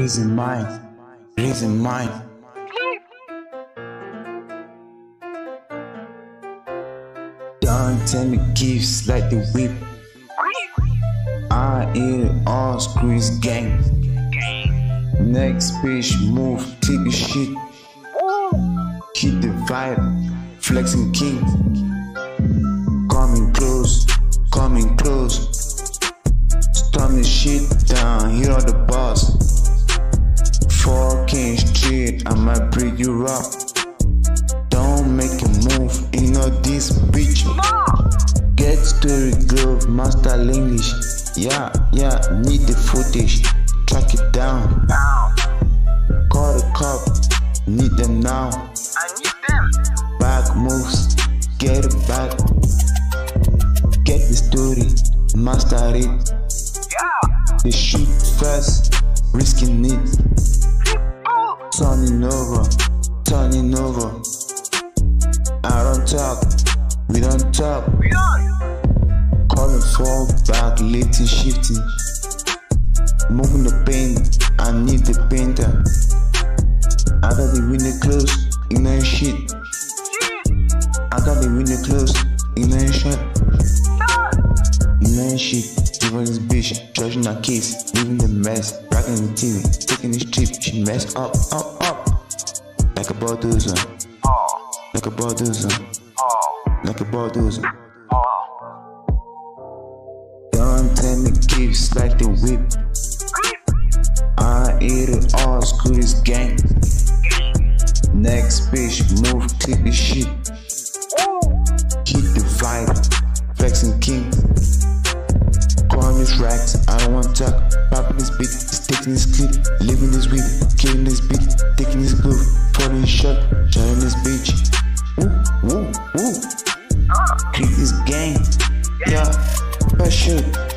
raising mine, raising mine. Don't tell me gifts like the whip. I eat it all, screw his gang. Next bitch, move, click the shit. Hit the vibe, flexing king. Coming close, coming close. Storm the shit down, here are the boss. 4K straight, I might break you up. Don't make a move, you know this bitch. Get story glove, master English. Yeah, need the footage, track it down. Call the cop, need them now. I need them. Back moves, get it back. Get the story, master it. Yeah. They shoot fast, risking it. Turning over, turning over. I don't talk, we don't talk. We on. Calling fall back, lifting, shifting. Moving the paint, I need the painter. I got the window closed, ignoring shit. I got the window closed, ignoring shit. Ignoring shit, giving this bitch, judging her case, leaving the mess, rocking the TV, taking this trip, she messed up. Like a bulldozer, like a bulldozer, like a bulldozer. Don't tell me gifts like the whip. I eat it all, screw this gang. Next bitch, move, click the shit. Hit the vibe, flexing king. Calling these racks, I don't want to talk. Popping this beat, sticking this clip. Living this whip, killing this beat, taking this groove. Falling shot, shutting this bitch. Woo. Click this gang, yeah, first shoot.